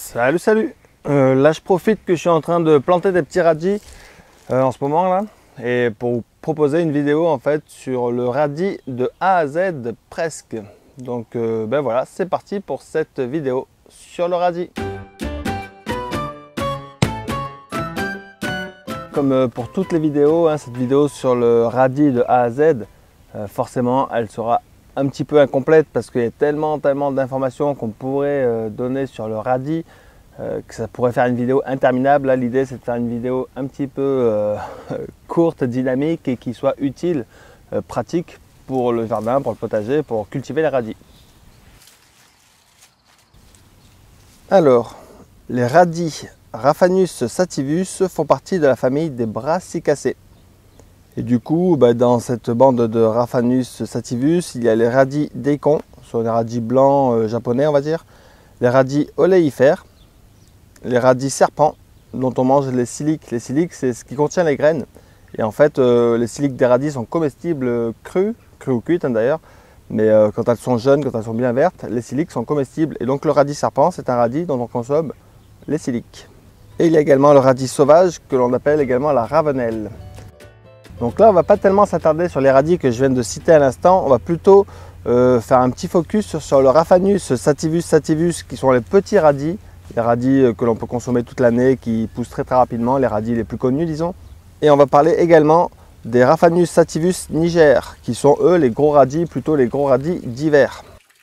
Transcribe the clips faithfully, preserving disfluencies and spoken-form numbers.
Salut, salut. Euh, là, je profite que je suis en train de planter des petits radis euh, en ce moment là, et pour vous proposer une vidéo en fait sur le radis de A à Z presque. Donc euh, ben voilà, c'est parti pour cette vidéo sur le radis. Comme euh, pour toutes les vidéos, hein, cette vidéo sur le radis de A à Z, euh, forcément, elle sera un petit peu incomplète parce qu'il y a tellement, tellement d'informations qu'on pourrait euh, donner sur le radis euh, que ça pourrait faire une vidéo interminable. Là, l'idée, c'est de faire une vidéo un petit peu euh, courte, dynamique et qui soit utile, euh, pratique pour le jardin, pour le potager, pour cultiver les radis. Alors, les radis Raphanus sativus font partie de la famille des Brassicacées. Et du coup, bah, dans cette bande de Raphanus sativus, il y a les radis daikon, soit les radis blancs euh, japonais, on va dire, les radis oléifères, les radis serpents, dont on mange les siliques. Les siliques, c'est ce qui contient les graines. Et en fait, euh, les siliques des radis sont comestibles crues, crues ou cuites hein, d'ailleurs. Mais euh, quand elles sont jeunes, quand elles sont bien vertes, les siliques sont comestibles. Et donc le radis serpent, c'est un radis dont on consomme les siliques. Et il y a également le radis sauvage, que l'on appelle également la ravenelle. Donc là, on ne va pas tellement s'attarder sur les radis que je viens de citer à l'instant. On va plutôt euh, faire un petit focus sur, sur le Raphanus sativus sativus, qui sont les petits radis. Les radis que l'on peut consommer toute l'année, qui poussent très très rapidement, les radis les plus connus, disons. Et on va parler également des Raphanus sativus niger, qui sont eux les gros radis, plutôt les gros radis d'hiver.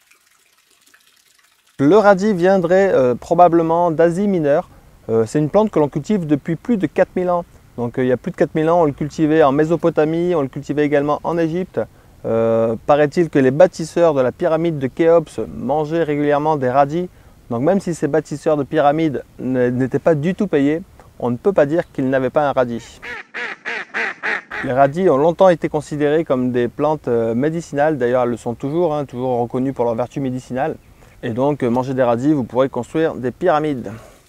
Le radis viendrait euh, probablement d'Asie mineure. Euh, C'est une plante que l'on cultive depuis plus de quatre mille ans. Donc euh, il y a plus de quatre mille ans, on le cultivait en Mésopotamie, on le cultivait également en Égypte. Euh, Paraît-il que les bâtisseurs de la pyramide de Khéops mangeaient régulièrement des radis. Donc même si ces bâtisseurs de pyramides n'étaient pas du tout payés, on ne peut pas dire qu'ils n'avaient pas un radis. Les radis ont longtemps été considérés comme des plantes médicinales, d'ailleurs elles le sont toujours, hein, toujours reconnues pour leurs vertus médicinales. Et donc manger des radis, vous pourrez construire des pyramides.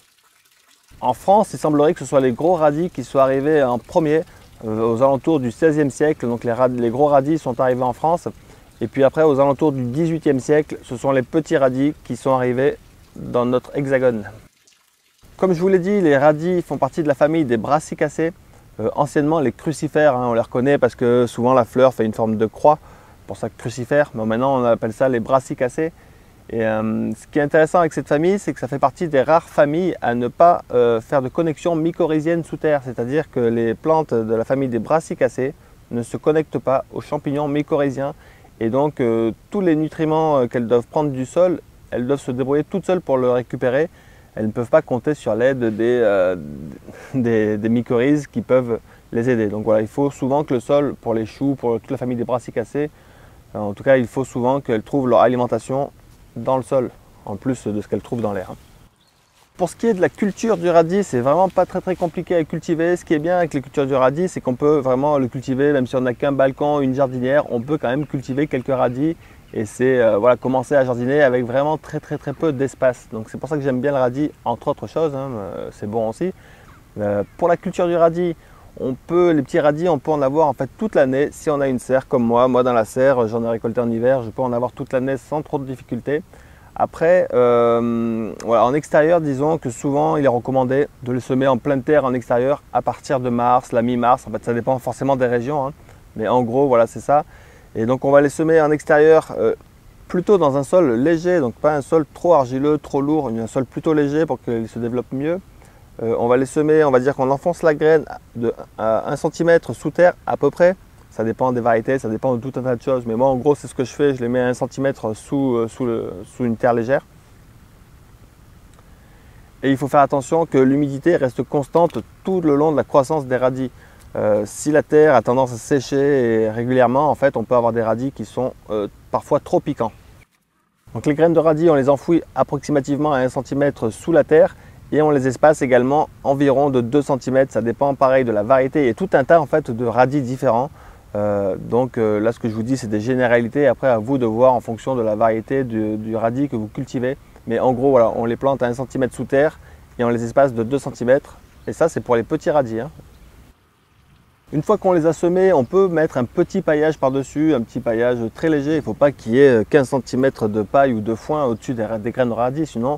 En France, il semblerait que ce soit les gros radis qui soient arrivés en premier, euh, aux alentours du seizième siècle. Donc les, les gros radis sont arrivés en France. Et puis après, aux alentours du dix-huitième siècle, ce sont les petits radis qui sont arrivés dans notre hexagone. Comme je vous l'ai dit, les radis font partie de la famille des Brassicacées. Euh, anciennement, les crucifères, hein, on les reconnaît parce que souvent la fleur fait une forme de croix, pour ça crucifère. Mais maintenant, on appelle ça les Brassicacées. Et euh, ce qui est intéressant avec cette famille, c'est que ça fait partie des rares familles à ne pas euh, faire de connexion mycorhizienne sous terre. C'est-à-dire que les plantes de la famille des Brassicacées ne se connectent pas aux champignons mycorhiziens. Et donc, euh, tous les nutriments euh, qu'elles doivent prendre du sol, elles doivent se débrouiller toutes seules pour le récupérer. Elles ne peuvent pas compter sur l'aide des, euh, des, des mycorhizes qui peuvent les aider. Donc voilà, il faut souvent que le sol, pour les choux, pour toute la famille des Brassicacées, euh, en tout cas, il faut souvent qu'elles trouvent leur alimentation dans le sol, en plus de ce qu'elles trouvent dans l'air. Pour ce qui est de la culture du radis, c'est vraiment pas très très compliqué à cultiver. Ce qui est bien avec les cultures du radis, c'est qu'on peut vraiment le cultiver, même si on n'a qu'un balcon, une jardinière, on peut quand même cultiver quelques radis. Et c'est euh, voilà, commencer à jardiner avec vraiment très très très peu d'espace. Donc c'est pour ça que j'aime bien le radis, entre autres choses, hein, euh, c'est bon aussi. Euh, pour la culture du radis, on peut, les petits radis, on peut en avoir en fait toute l'année si on a une serre comme moi. Moi dans la serre, j'en ai récolté en hiver, je peux en avoir toute l'année sans trop de difficultés. Après, euh, voilà, en extérieur, disons que souvent il est recommandé de les semer en pleine terre en extérieur à partir de mars, la mi-mars. En fait, ça dépend forcément des régions, hein, mais en gros, voilà, c'est ça. Et donc on va les semer en extérieur euh, plutôt dans un sol léger, donc pas un sol trop argileux, trop lourd, mais un sol plutôt léger pour qu'il se développe mieux. Euh, on va les semer, on va dire qu'on enfonce la graine de un centimètre sous terre à peu près. Ça dépend des variétés, ça dépend de tout un tas de choses. Mais moi en gros c'est ce que je fais, je les mets à un centimètre sous, euh, sous, le, sous une terre légère. Et il faut faire attention que l'humidité reste constante tout le long de la croissance des radis. Euh, si la terre a tendance à sécher et régulièrement, en fait on peut avoir des radis qui sont euh, parfois trop piquants. Donc les graines de radis, on les enfouit approximativement à un centimètre sous la terre. Et on les espace également environ de deux centimètres, ça dépend pareil de la variété et tout un tas en fait de radis différents. Euh, donc euh, là ce que je vous dis c'est des généralités, après à vous de voir en fonction de la variété du, du radis que vous cultivez. Mais en gros voilà, on les plante à un centimètre sous terre et on les espace de deux centimètres. Et ça c'est pour les petits radis. Hein. Une fois qu'on les a semés, on peut mettre un petit paillage par-dessus, un petit paillage très léger. Il ne faut pas qu'il y ait quinze centimètres de paille ou de foin au-dessus des, des graines de radis, sinon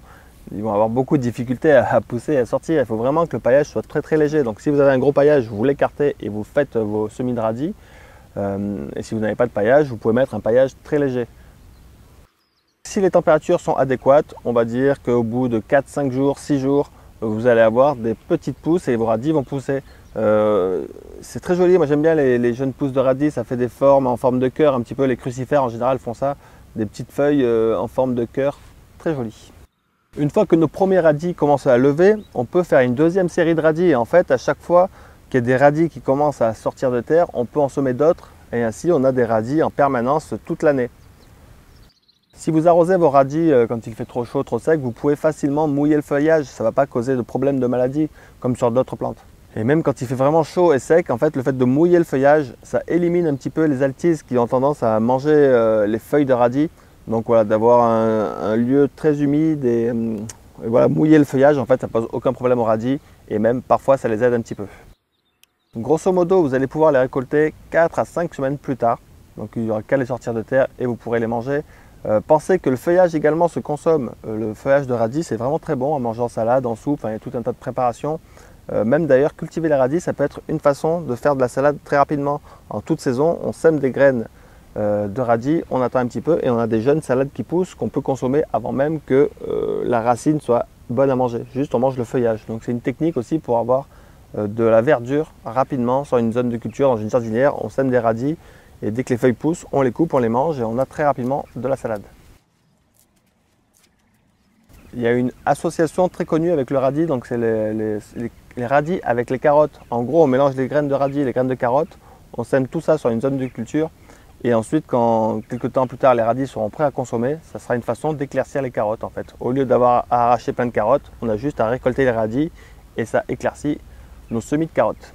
ils vont avoir beaucoup de difficultés à, à pousser et à sortir. Il faut vraiment que le paillage soit très très léger. Donc si vous avez un gros paillage, vous l'écartez et vous faites vos semis de radis. Euh, et si vous n'avez pas de paillage, vous pouvez mettre un paillage très léger. Si les températures sont adéquates, on va dire qu'au bout de quatre, cinq jours, six jours, vous allez avoir des petites pousses et vos radis vont pousser. Euh, c'est très joli, moi j'aime bien les, les jeunes pousses de radis, ça fait des formes en forme de cœur, un petit peu les crucifères en général font ça, des petites feuilles euh, en forme de cœur, très joli. Une fois que nos premiers radis commencent à lever, on peut faire une deuxième série de radis et en fait à chaque fois qu'il y a des radis qui commencent à sortir de terre, on peut en semer d'autres et ainsi on a des radis en permanence toute l'année. Si vous arrosez vos radis quand il fait trop chaud, trop sec, vous pouvez facilement mouiller le feuillage. Ça ne va pas causer de problème de maladie comme sur d'autres plantes. Et même quand il fait vraiment chaud et sec, en fait, le fait de mouiller le feuillage, ça élimine un petit peu les altises qui ont tendance à manger euh, les feuilles de radis. Donc voilà, d'avoir un, un lieu très humide et, euh, et voilà, mouiller le feuillage, en fait, ça ne pose aucun problème aux radis et même parfois ça les aide un petit peu. Grosso modo, vous allez pouvoir les récolter quatre à cinq semaines plus tard. Donc il n'y aura qu'à les sortir de terre et vous pourrez les manger. Euh, pensez que le feuillage également se consomme. Euh, le feuillage de radis, c'est vraiment très bon à manger en salade, en soupe, hein, il y a tout un tas de préparations. Euh, même d'ailleurs, cultiver les radis, ça peut être une façon de faire de la salade très rapidement. En toute saison, on sème des graines euh, de radis, on attend un petit peu et on a des jeunes salades qui poussent qu'on peut consommer avant même que euh, la racine soit bonne à manger. Juste, on mange le feuillage. Donc c'est une technique aussi pour avoir euh, de la verdure rapidement sur une zone de culture, dans une jardinière. On sème des radis. Et dès que les feuilles poussent, on les coupe, on les mange et on a très rapidement de la salade. Il y a une association très connue avec le radis, donc c'est les, les, les, les radis avec les carottes. En gros, on mélange les graines de radis et les graines de carottes, on sème tout ça sur une zone de culture et ensuite, quand quelques temps plus tard les radis seront prêts à consommer, ça sera une façon d'éclaircir les carottes en fait. Au lieu d'avoir à arracher plein de carottes, on a juste à récolter les radis et ça éclaircit nos semis de carottes.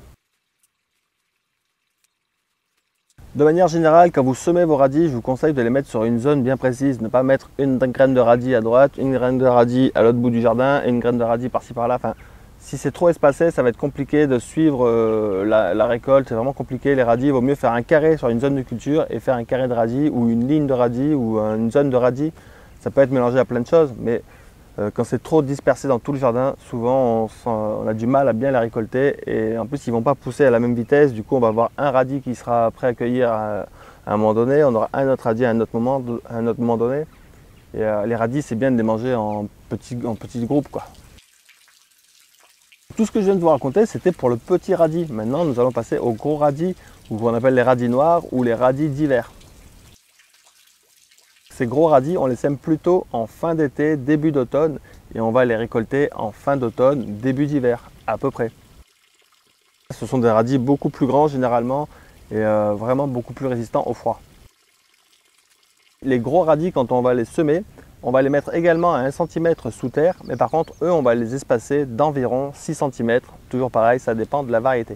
De manière générale, quand vous semez vos radis, je vous conseille de les mettre sur une zone bien précise. Ne pas mettre une graine de radis à droite, une graine de radis à l'autre bout du jardin et une graine de radis par-ci par-là. Enfin, si c'est trop espacé, ça va être compliqué de suivre euh, la, la récolte. C'est vraiment compliqué. Les radis, il vaut mieux faire un carré sur une zone de culture et faire un carré de radis ou une ligne de radis ou une zone de radis. Ça peut être mélangé à plein de choses, mais Euh, quand c'est trop dispersé dans tout le jardin, souvent on, sent, on a du mal à bien les récolter et en plus ils ne vont pas pousser à la même vitesse. Du coup on va avoir un radis qui sera prêt à accueillir à, à un moment donné, on aura un autre radis à un autre moment, à un autre moment donné. Et euh, les radis, c'est bien de les manger en petits, en petits groupes, quoi. Tout ce que je viens de vous raconter, c'était pour le petit radis. Maintenant nous allons passer au gros radis, ou qu'on appelle les radis noirs ou les radis d'hiver. Ces gros radis, on les sème plutôt en fin d'été, début d'automne, et on va les récolter en fin d'automne, début d'hiver, à peu près. Ce sont des radis beaucoup plus grands généralement, et euh, vraiment beaucoup plus résistants au froid. Les gros radis, quand on va les semer, on va les mettre également à un centimètre sous terre, mais par contre, eux, on va les espacer d'environ six centimètres. Toujours pareil, ça dépend de la variété.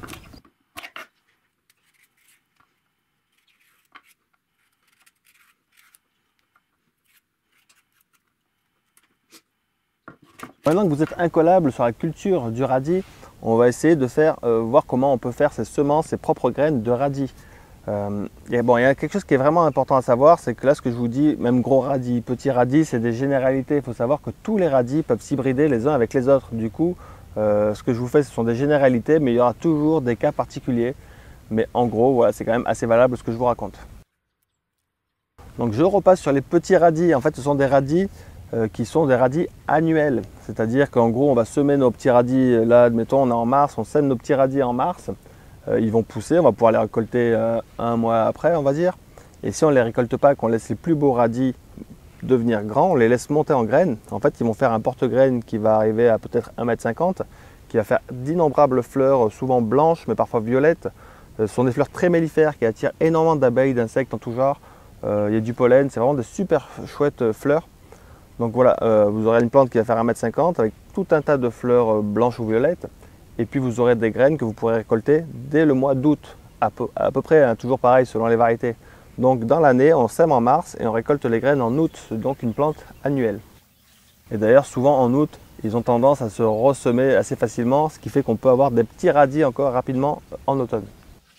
Maintenant que vous êtes incollable sur la culture du radis, on va essayer de faire, euh, voir comment on peut faire ses semences, ses propres graines de radis. Euh, y a, bon, il y a quelque chose qui est vraiment important à savoir, c'est que là ce que je vous dis, même gros radis, petits radis, c'est des généralités. Il faut savoir que tous les radis peuvent s'hybrider les uns avec les autres. Du coup, euh, ce que je vous fais, ce sont des généralités, mais il y aura toujours des cas particuliers. Mais en gros, voilà, c'est quand même assez valable ce que je vous raconte. Donc je repasse sur les petits radis. En fait, ce sont des radis euh, qui sont des radis annuels. C'est-à-dire qu'en gros, on va semer nos petits radis, là, admettons, on est en mars, on sème nos petits radis en mars. Euh, ils vont pousser, on va pouvoir les récolter euh, un mois après, on va dire. Et si on ne les récolte pas, qu'on laisse les plus beaux radis devenir grands, on les laisse monter en graines. En fait, ils vont faire un porte-graines qui va arriver à peut-être un mètre cinquante, qui va faire d'innombrables fleurs, souvent blanches, mais parfois violettes. Euh, ce sont des fleurs très mellifères qui attirent énormément d'abeilles, d'insectes en tout genre. Euh, il y a du pollen, c'est vraiment de super chouettes fleurs. Donc voilà, euh, vous aurez une plante qui va faire un mètre cinquante avec tout un tas de fleurs blanches ou violettes. Et puis vous aurez des graines que vous pourrez récolter dès le mois d'août, à peu, à peu près, hein, toujours pareil selon les variétés. Donc dans l'année, on sème en mars et on récolte les graines en août, donc une plante annuelle. Et d'ailleurs, souvent en août, ils ont tendance à se ressemer assez facilement, ce qui fait qu'on peut avoir des petits radis encore rapidement en automne.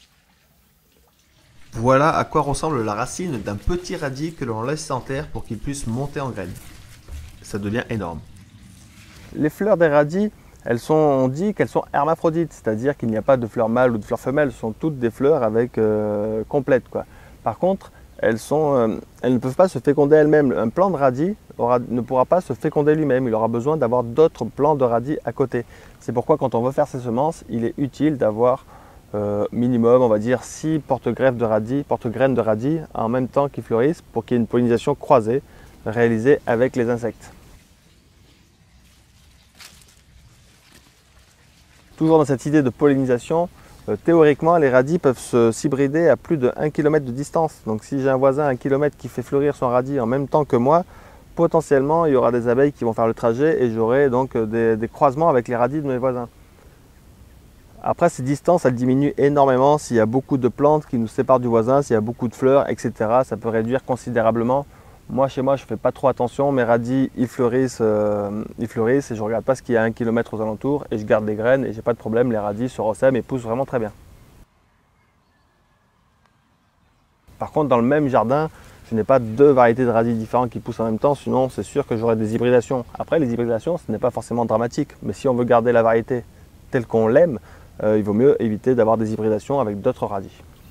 Voilà à quoi ressemble la racine d'un petit radis que l'on laisse en terre pour qu'il puisse monter en graines. Ça devient énorme. Les fleurs des radis, elles sont, on dit qu'elles sont hermaphrodites, c'est-à-dire qu'il n'y a pas de fleurs mâles ou de fleurs femelles, ce sont toutes des fleurs avec euh, complètes, quoi. Par contre, elles, sont, euh, elles ne peuvent pas se féconder elles-mêmes. Un plant de radis aura, ne pourra pas se féconder lui-même, il aura besoin d'avoir d'autres plants de radis à côté. C'est pourquoi quand on veut faire ses semences, il est utile d'avoir euh, minimum, on va dire, six porte-greffes de radis, porte-graines de radis en même temps qu'ils fleurissent pour qu'il y ait une pollinisation croisée réalisée avec les insectes. Toujours dans cette idée de pollinisation, euh, théoriquement les radis peuvent s'hybrider à plus de un kilomètre de distance. Donc si j'ai un voisin à un kilomètre qui fait fleurir son radis en même temps que moi, potentiellement il y aura des abeilles qui vont faire le trajet et j'aurai donc des, des croisements avec les radis de mes voisins. Après, ces distances elles diminuent énormément s'il y a beaucoup de plantes qui nous séparent du voisin, s'il y a beaucoup de fleurs, et cetera. Ça peut réduire considérablement. Moi, chez moi, je ne fais pas trop attention. Mes radis, ils fleurissent, euh, ils fleurissent et je ne regarde pas ce qu'il y a à un kilomètre aux alentours et je garde les graines et j'ai pas de problème. Les radis se ressèment et poussent vraiment très bien. Par contre, dans le même jardin, je n'ai pas deux variétés de radis différents qui poussent en même temps. Sinon, c'est sûr que j'aurai des hybridations. Après, les hybridations, ce n'est pas forcément dramatique. Mais si on veut garder la variété telle qu'on l'aime, euh, il vaut mieux éviter d'avoir des hybridations avec d'autres radis.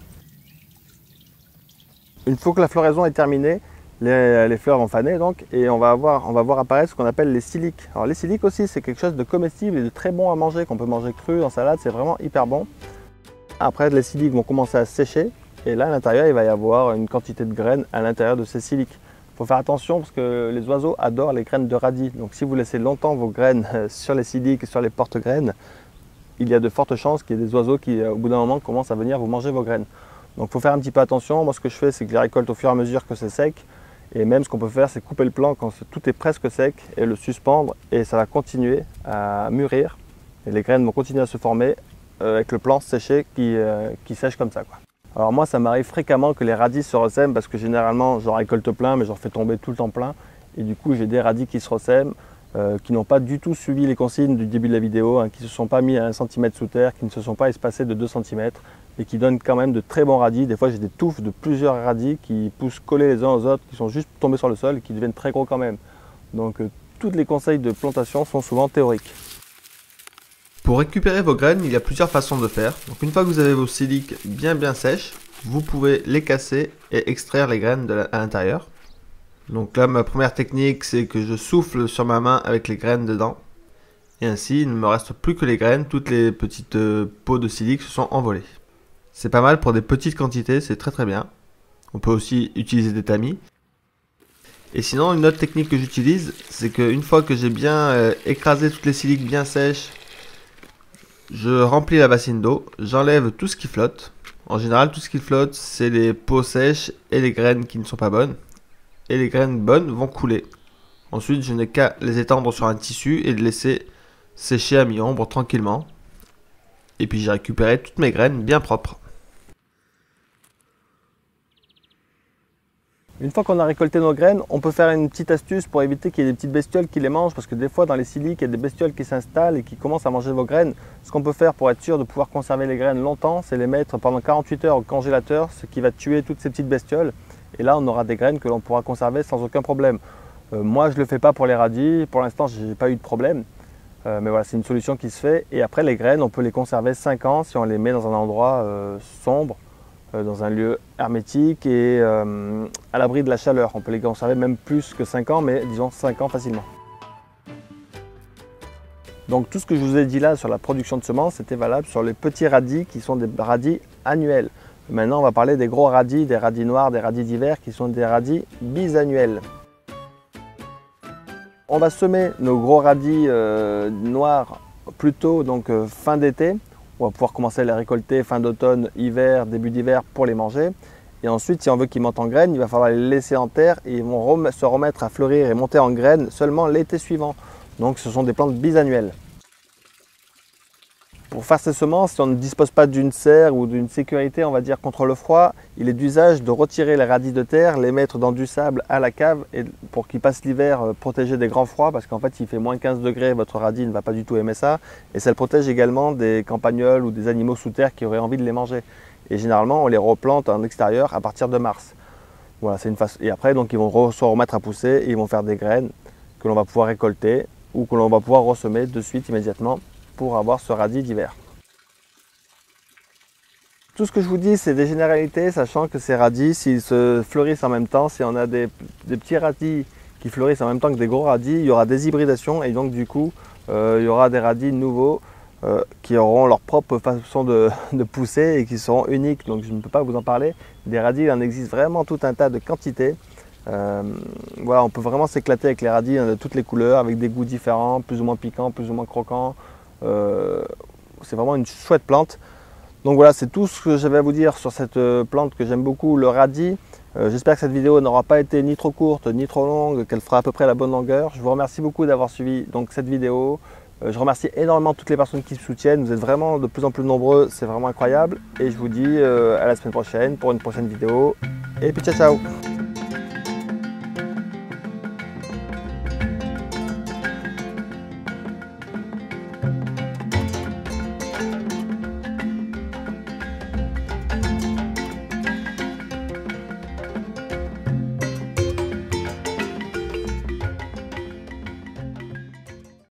Une fois que la floraison est terminée, Les, les fleurs vont faner donc et on va, avoir, on va voir apparaître ce qu'on appelle les siliques. Alors les siliques aussi c'est quelque chose de comestible et de très bon à manger, qu'on peut manger cru en salade, c'est vraiment hyper bon. Après les siliques vont commencer à sécher et là à l'intérieur il va y avoir une quantité de graines à l'intérieur de ces siliques. Il faut faire attention parce que les oiseaux adorent les graines de radis, donc si vous laissez longtemps vos graines sur les siliques et sur les porte-graines, il y a de fortes chances qu'il y ait des oiseaux qui au bout d'un moment commencent à venir vous manger vos graines. Donc il faut faire un petit peu attention. Moi ce que je fais c'est que je les récolte au fur et à mesure que c'est sec. Et même ce qu'on peut faire, c'est couper le plant quand tout est presque sec et le suspendre et ça va continuer à mûrir. Et les graines vont continuer à se former euh, avec le plant séché qui, euh, qui sèche comme ça, quoi. Alors moi, ça m'arrive fréquemment que les radis se ressèment parce que généralement, j'en récolte plein, mais j'en fais tomber tout le temps plein. Et du coup, j'ai des radis qui se ressèment, euh, qui n'ont pas du tout suivi les consignes du début de la vidéo, hein, qui ne se sont pas mis à un centimètre sous terre, qui ne se sont pas espacés de deux centimètres. Et qui donnent quand même de très bons radis. Des fois j'ai des touffes de plusieurs radis qui poussent collés les uns aux autres, qui sont juste tombés sur le sol et qui deviennent très gros quand même. Donc euh, tous les conseils de plantation sont souvent théoriques. Pour récupérer vos graines, il y a plusieurs façons de faire. Donc une fois que vous avez vos siliques bien bien sèches, vous pouvez les casser et extraire les graines de la, à l'intérieur. Donc là ma première technique c'est que je souffle sur ma main avec les graines dedans. Et ainsi il ne me reste plus que les graines, toutes les petites euh, peaux de silique se sont envolées. C'est pas mal pour des petites quantités, c'est très très bien. On peut aussi utiliser des tamis. Et sinon, une autre technique que j'utilise, c'est qu'une fois que j'ai bien euh, écrasé toutes les siliques bien sèches, je remplis la bassine d'eau, j'enlève tout ce qui flotte. En général, tout ce qui flotte, c'est les peaux sèches et les graines qui ne sont pas bonnes. Et les graines bonnes vont couler. Ensuite, je n'ai qu'à les étendre sur un tissu et les laisser sécher à mi-ombre tranquillement. Et puis j'ai récupéré toutes mes graines bien propres. Une fois qu'on a récolté nos graines, on peut faire une petite astuce pour éviter qu'il y ait des petites bestioles qui les mangent, parce que des fois dans les siliques, il y a des bestioles qui s'installent et qui commencent à manger vos graines. Ce qu'on peut faire pour être sûr de pouvoir conserver les graines longtemps, c'est les mettre pendant quarante-huit heures au congélateur, ce qui va tuer toutes ces petites bestioles. Et là, on aura des graines que l'on pourra conserver sans aucun problème. Euh, moi, je ne le fais pas pour les radis. Pour l'instant, je n'ai pas eu de problème. Euh, mais voilà, c'est une solution qui se fait. Et après, les graines, on peut les conserver cinq ans si on les met dans un endroit euh, sombre, dans un lieu hermétique et euh, à l'abri de la chaleur. On peut les conserver même plus que cinq ans, mais disons cinq ans facilement. Donc tout ce que je vous ai dit là sur la production de semences, c'était valable sur les petits radis qui sont des radis annuels. Maintenant, on va parler des gros radis, des radis noirs, des radis d'hiver qui sont des radis bisannuels. On va semer nos gros radis euh, noirs plutôt donc euh, fin d'été. On va pouvoir commencer à les récolter fin d'automne, hiver, début d'hiver pour les manger. Et ensuite, si on veut qu'ils montent en graines, il va falloir les laisser en terre et ils vont rem se remettre à fleurir et monter en graines seulement l'été suivant. Donc ce sont des plantes bisannuelles. Pour faire ces semences, si on ne dispose pas d'une serre ou d'une sécurité, on va dire, contre le froid, il est d'usage de retirer les radis de terre, les mettre dans du sable à la cave et pour qu'ils passent l'hiver protégés des grands froids, parce qu'en fait, s'il fait moins quinze degrés, votre radis ne va pas du tout aimer ça. Et ça le protège également des campagnols ou des animaux sous terre qui auraient envie de les manger. Et généralement, on les replante en extérieur à partir de mars. Voilà, c'est une façon. Et après, donc, ils vont se remettre à pousser et ils vont faire des graines que l'on va pouvoir récolter ou que l'on va pouvoir ressemer de suite immédiatement pour avoir ce radis d'hiver. Tout ce que je vous dis, c'est des généralités, sachant que ces radis, s'ils se fleurissent en même temps, si on a des, des petits radis qui fleurissent en même temps que des gros radis, il y aura des hybridations et donc du coup, euh, il y aura des radis nouveaux euh, qui auront leur propre façon de, de pousser et qui seront uniques. Donc je ne peux pas vous en parler. Des radis, il en existe vraiment tout un tas de quantités. Euh, voilà, on peut vraiment s'éclater avec les radis hein, de toutes les couleurs, avec des goûts différents, plus ou moins piquants, plus ou moins croquants. Euh, c'est vraiment une chouette plante. Donc voilà, c'est tout ce que j'avais à vous dire sur cette plante que j'aime beaucoup, le radis. Euh, J'espère que cette vidéo n'aura pas été ni trop courte, ni trop longue, qu'elle fera à peu près la bonne longueur. Je vous remercie beaucoup d'avoir suivi donc, cette vidéo. Euh, je remercie énormément toutes les personnes qui me soutiennent. Vous êtes vraiment de plus en plus nombreux, c'est vraiment incroyable. Et je vous dis euh, à la semaine prochaine pour une prochaine vidéo. Et puis ciao ciao!